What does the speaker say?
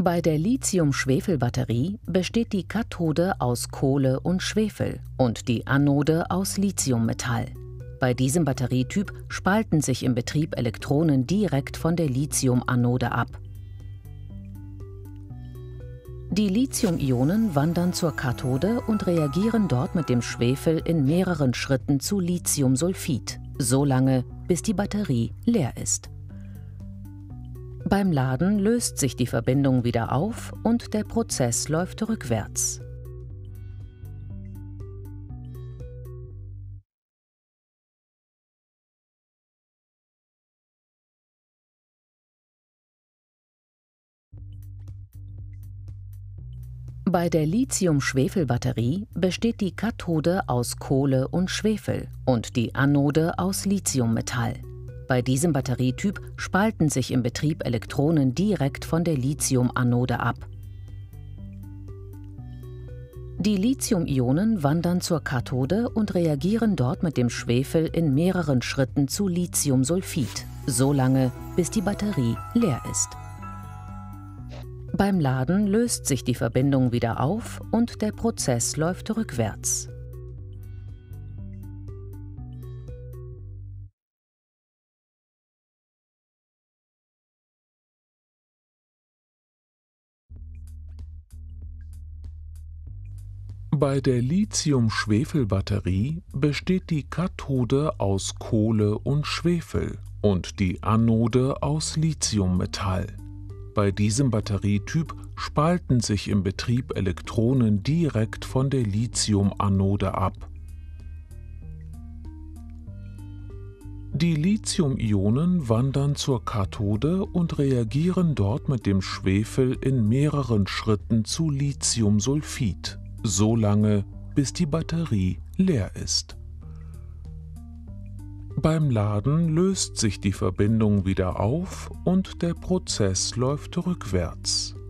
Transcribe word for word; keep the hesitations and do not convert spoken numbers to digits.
Bei der Lithium-Schwefel-Batterie besteht die Kathode aus Kohle und Schwefel und die Anode aus Lithiummetall. Bei diesem Batterietyp spalten sich im Betrieb Elektronen direkt von der Lithiumanode ab. Die Lithium-Ionen wandern zur Kathode und reagieren dort mit dem Schwefel in mehreren Schritten zu Lithiumsulfid, so lange, bis die Batterie leer ist. Beim Laden löst sich die Verbindung wieder auf und der Prozess läuft rückwärts. Bei der Lithium-Schwefel-Batterie besteht die Kathode aus Kohle und Schwefel und die Anode aus Lithiummetall. Bei diesem Batterietyp spalten sich im Betrieb Elektronen direkt von der Lithiumanode ab. Die Lithium-Ionen wandern zur Kathode und reagieren dort mit dem Schwefel in mehreren Schritten zu Lithiumsulfid, so lange, bis die Batterie leer ist. Beim Laden löst sich die Verbindung wieder auf und der Prozess läuft rückwärts. Bei der Lithium-Schwefel-Batterie besteht die Kathode aus Kohle und Schwefel und die Anode aus Lithiummetall. Bei diesem Batterietyp spalten sich im Betrieb Elektronen direkt von der Lithiumanode ab. Die Lithium-Ionen wandern zur Kathode und reagieren dort mit dem Schwefel in mehreren Schritten zu Lithiumsulfid, so lange, bis die Batterie leer ist. Beim Laden löst sich die Verbindung wieder auf und der Prozess läuft rückwärts.